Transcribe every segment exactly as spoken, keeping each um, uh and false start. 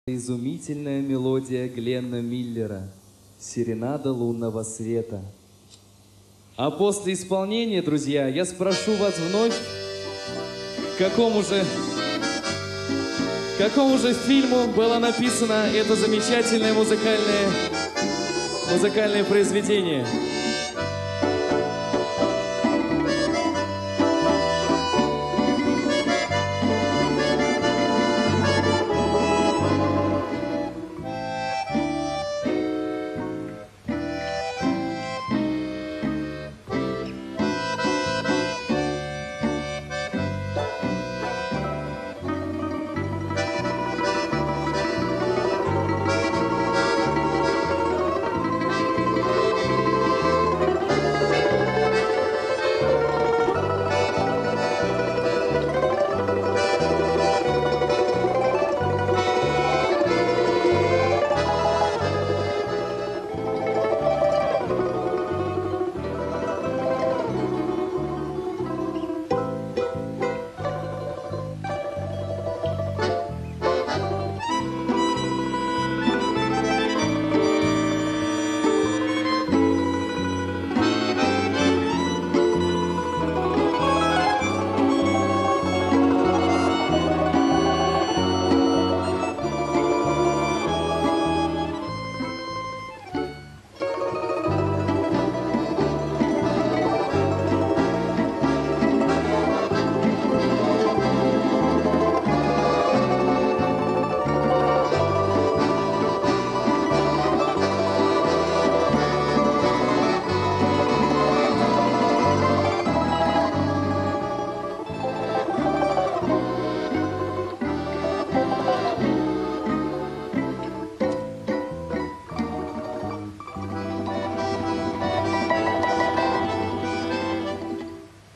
Изумительная мелодия Гленна Миллера «Серенада лунного света». А после исполнения, друзья, я спрошу вас вновь, к какому же, к какому же фильму было написано это замечательное музыкальное, музыкальное произведение.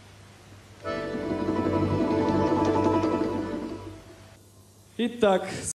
Итак,